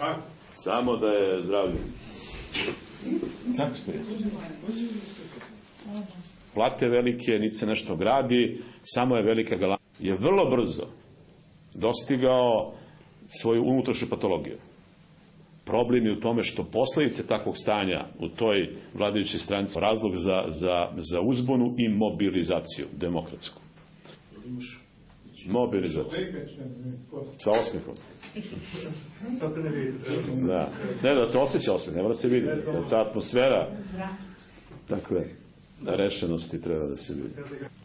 Samo da je zdravlje. Kako ste? Plate velike, niti se nešto gradi, samo je velika galama. Je vrlo brzo dostigao svoju unutrašnju patologiju. Problem je u tome što posledice takvog stanja u toj vladajućoj stranci razlog za uzbunu i mobilizaciju demokratsku. Mobilizaciju. Sa osmehom. Da. Ne da se osjeća osmeh, ne mora se vidi. Ta atmosfera takve rešenosti treba da se vidi.